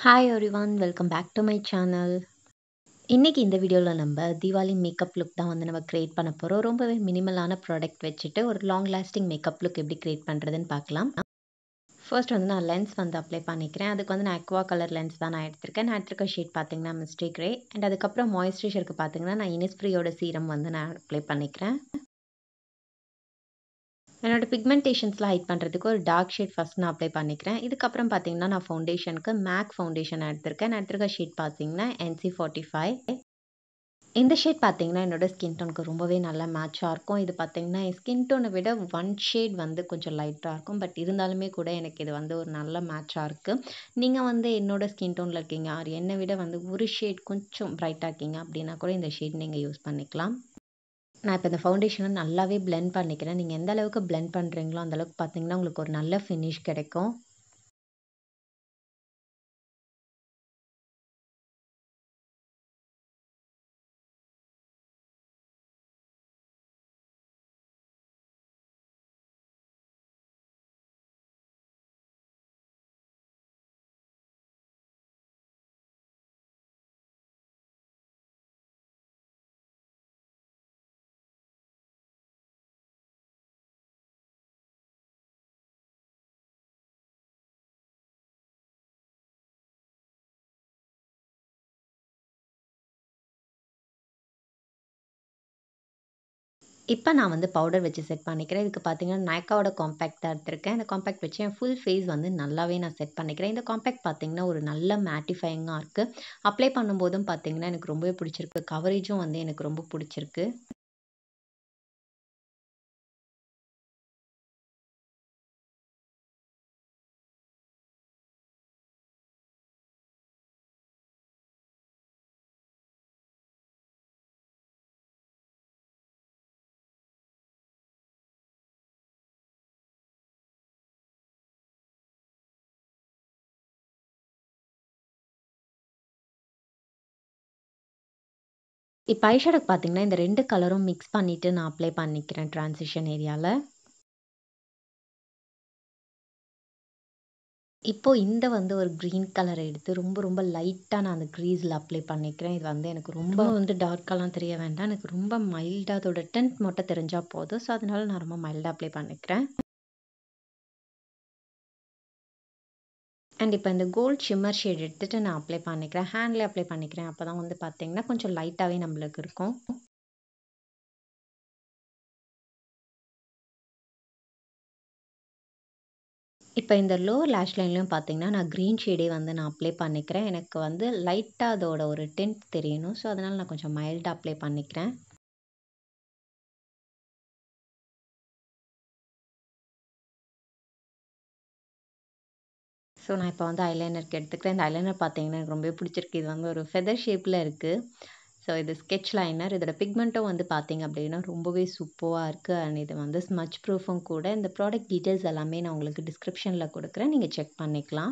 Hi everyone welcome back to my channel. இன்றைக்கி இந்த வீடியோவில் நம்ம தீபாவளி மேக்கப் லுக் தான் நம்ம க்ரியேட் பண்ண போகிறோம். ரொம்பவே மினிமலான ப்ராடக்ட் வச்சுட்டு ஒரு லாங் லாஸ்டிங் மேக்கப் லுக் எப்படி க்ரியேட் பண்ணுறதுன்னு பார்க்கலாம். ஃபர்ஸ்ட் நான் லென்ஸ் அப்ளை பண்ணிக்கிறேன். அதுக்கு நான் அக்வா கலர் லென்ஸ் தான் நான் எடுத்திருக்கேன். நான் எடுத்திருக்க ஷேட் பார்த்தீங்கன்னா மிஸ்டேக் கிரே. அண்ட் அதுக்கப்புறம் மாய்ஸ்சரைசருக்கு பார்த்தீங்கன்னா நான் இனிஸ்ஃப்ரீயோட சீரம் நான் அப்ளை பண்ணிக்கிறேன். என்னோட பிக்மெண்டேஷன்ஸ்லாம் ஹைட் பண்ணுறதுக்கு ஒரு டார்க் ஷேட் ஃபஸ்ட் நான் அப்ளை பண்ணிக்கிறேன். இதுக்கப்புறம் பார்த்தீங்கன்னா நான் ஃபவுண்டேஷனுக்கு மேக் ஃபவுண்டேஷன் எடுத்திருக்கேன். நான் எடுத்திருக்க ஷேட் பார்த்தீங்கன்னா NC45. இந்த ஷேட் பார்த்தீங்கன்னா என்னோட ஸ்கின் டோனுக்கு ரொம்பவே நல்லா மேட்சாக இருக்கும். இது பார்த்தீங்கன்னா என் ஸ்கின் டோனை விட ஒன் ஷேட் கொஞ்சம் லைட்டாக இருக்கும். பட் இருந்தாலுமே கூட எனக்கு இது ஒரு நல்ல மேட்சாக இருக்குது. நீங்கள் என்னோட ஸ்கின் டோனில் இருக்கீங்க ஆர் என்னை விட ஒரு ஷேட் கொஞ்சம் பிரைட்டாக இருக்கீங்க அப்படின்னா கூட இந்த ஷேட் நீங்கள் யூஸ் பண்ணிக்கலாம். நான் இப்போ இந்த ஃபவுண்டேஷனை நல்லாவே பிளெண்ட் பண்ணிக்கிறேன். நீங்கள் எந்த அளவுக்கு பிளெண்ட் பண்ணுறீங்களோ அந்தளவுக்கு பார்த்தீங்கன்னா உங்களுக்கு ஒரு நல்ல ஃபினிஷ் கிடைக்கும். இப்போ நான் பவுடர் வச்சு செட் பண்ணிக்கிறேன். இதுக்கு பார்த்தீங்கன்னா நைக்காவோட காம்பேக்ட் தான் எடுத்திருக்கேன். இந்த காம்பேக்ட் வச்சு என் ஃபுல் ஃபேஸ் நல்லாவே நான் செட் பண்ணிக்கிறேன். இந்த காம்பேக்ட் பார்த்தீங்கன்னா ஒரு நல்ல மேட்டிஃபையிங்காக இருக்குது. அப்ளை பண்ணும்போதும் பார்த்தீங்கன்னா எனக்கு ரொம்பவே பிடிச்சிருக்கு. கவரேஜும் எனக்கு ரொம்ப பிடிச்சிருக்கு. இப்போ ஐஷேடோக்கு பார்த்தீங்கன்னா இந்த 2 கலரும் மிக்ஸ் பண்ணிவிட்டு நான் அப்ளை பண்ணிக்கிறேன் ட்ரான்சிஷன் ஏரியாவில். இப்போது இந்த ஒரு க்ரீன் கலரை எடுத்து ரொம்ப ரொம்ப லைட்டாக நான் அந்த க்ரீஸில் அப்ளை பண்ணிக்கிறேன். இது எனக்கு ரொம்ப டார்க்காலாம் தெரிய வேண்டாம். எனக்கு ரொம்ப மைல்டாக அதோட டென்ட் மட்டும் தெரிஞ்சால் போதும். ஸோ அதனால நான் ரொம்ப மைல்டாக அப்ளை பண்ணிக்கிறேன். அண்ட் இப்போ இந்த கோல்ட் ஷிம்மர் ஷேட் எடுத்துகிட்டு நான் அப்ளை பண்ணிக்கிறேன். ஹேண்ட்லேயே அப்ளை பண்ணிக்கிறேன். அப்போ தான் பார்த்தீங்கன்னா கொஞ்சம் லைட்டாகவே நம்மளுக்கு இருக்கும். இப்போ இந்த லோவர் லேஷ் லைன்லையும் பார்த்தீங்கன்னா நான் க்ரீன் ஷேடே நான் அப்ளை பண்ணிக்கிறேன். எனக்கு லைட்டாக அதோட ஒரு டென்ட் தெரியணும். ஸோ அதனால் நான் கொஞ்சம் மைல்டாக அப்ளை பண்ணிக்கிறேன். ஸோ நான் இப்போ ஐலைனருக்கு எடுத்துக்கிறேன். இந்த ஐலைனர் பார்த்தீங்கன்னா எனக்கு ரொம்பவே பிடிச்சிருக்கு. இது ஒரு ஃபெதர் ஷேப்பில் இருக்குது. ஸோ இது ஸ்கெட்ச் லைனர். இதோட பிக்மெண்ட்டும் பார்த்தீங்க அப்படின்னா ரொம்பவே சூப்பராக இருக்குது. அண்ட் இது ஸ்மட்ச் ப்ரூஃபும் கூட. இந்த ப்ராடக்ட் டீட்டெயில்ஸ் எல்லாமே நான் உங்களுக்கு டிஸ்கிரிப்ஷனில் கொடுக்குறேன். நீங்கள் செக் பண்ணிக்கலாம்.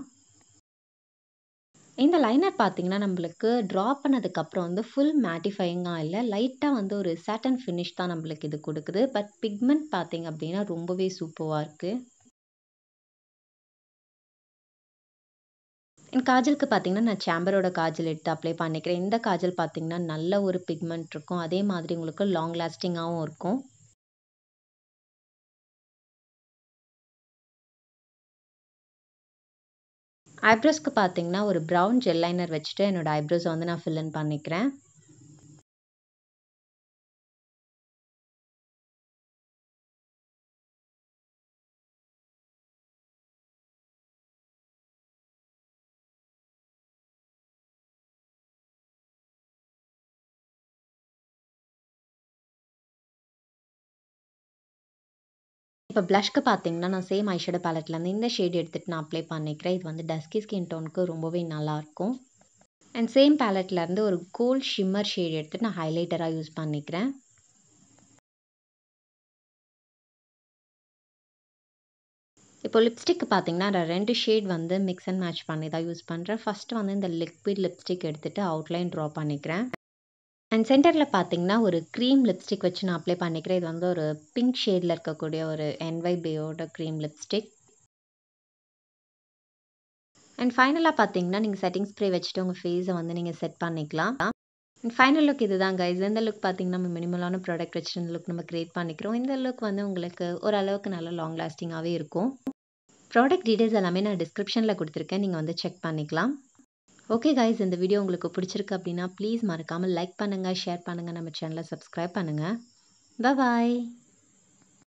இந்த லைனர் பார்த்தீங்கன்னா நம்மளுக்கு ட்ரா பண்ணதுக்கப்புறம் ஃபுல் மேட்டிஃபையிங்காக இல்லை, லைட்டாக ஒரு சாட்டன் ஃபினிஷ் தான் நம்மளுக்கு இது கொடுக்குது. பட் பிக்மெண்ட் பார்த்தீங்க அப்படின்னா ரொம்பவே சூப்பராக இருக்குது. என் காஜலுக்கு பார்த்தீங்கன்னா நான் சேம்பரோட காஜல் எடுத்து அப்ளை பண்ணிக்கிறேன். இந்த காஜல் பார்த்தீங்கன்னா நல்ல ஒரு பிக்மெண்ட் இருக்கும். அதே மாதிரி உங்களுக்கு லாங் லாஸ்டிங்காகவும் இருக்கும். ஐப்ரோஸ்க்கு பார்த்தீங்கன்னா ஒரு ப்ரௌன் ஜெல் லைனர் வச்சுட்டு என்னோட ஐப்ரோஸை நான் ஃபில் இன் பண்ணிக்கிறேன். இப்போ ப்ளஷ்க்கு பார்த்தீங்கன்னா நான் சேம் ஐஷேடோ பேலட்லேருந்து இந்த ஷேட் எடுத்துகிட்டு நான் அப்ளை பண்ணிக்கிறேன். இது டஸ்கி ஸ்கின் டோனுக்கு ரொம்பவே நல்லாயிருக்கும். அண்ட் சேம் பேலட்லேருந்து ஒரு கோல்ட் ஷிம்மர் ஷேட் எடுத்துகிட்டு நான் ஹைலைட்டராக யூஸ் பண்ணிக்கிறேன். இப்போ லிப்ஸ்டிக் பார்த்தீங்கன்னா நான் 2 ஷேட் மிக்ஸ் அண்ட் மேட்ச் பண்ணி தான் யூஸ் பண்ணுறேன். ஃபஸ்ட்டு இந்த லிக்விட் லிப்ஸ்டிக் எடுத்துகிட்டு அவுட்லைன் ட்ரா பண்ணிக்கிறேன். அண்ட் சென்டரில் பார்த்தீங்கன்னா ஒரு க்ரீம் லிப்ஸ்டிக் வச்சு நான் அப்ளை பண்ணிக்கிறேன். இது ஒரு பிங்க் ஷேடில் இருக்கக்கூடிய ஒரு NYBயோட க்ரீம் லிப்ஸ்டிக். அண்ட் ஃபைனலாக பார்த்தீங்கன்னா நீங்கள் செட்டிங் ஸ்ப்ரே வச்சுட்டு உங்கள் ஃபேஸை வந்து நீங்கள் செட் பண்ணிக்கலாம். அண்ட் ஃபைனல் லுக் இதுதான் கைஸ். இந்த லுக் பார்த்தீங்கன்னா நம்ம மினிமலான ப்ராடக்ட் வச்சு இந்த லுக் நம்ம கிரியேட் பண்ணிக்கிறோம். இந்த லுக் வந்து உங்களுக்கு ஓரளவுக்கு நல்ல லாங் லாஸ்டிங்காகவே இருக்கும். ப்ராடக்ட் டீடைல்ஸ் எல்லாமே நான் டிஸ்கிரிப்ஷனில் கொடுத்துருக்கேன், நீங்கள் வந்து செக் பண்ணிக்கலாம். ஓகே கைஸ், இந்த வீடியோ உங்களுக்கு பிடிச்சிருக்கு அப்படின்னா ப்ளீஸ் மறக்காமல் லைக் பண்ணுங்கள், ஷேர் பண்ணுங்கள், நம்ம சேனலை சப்ஸ்கிரைப் பண்ணுங்கள். பாய்.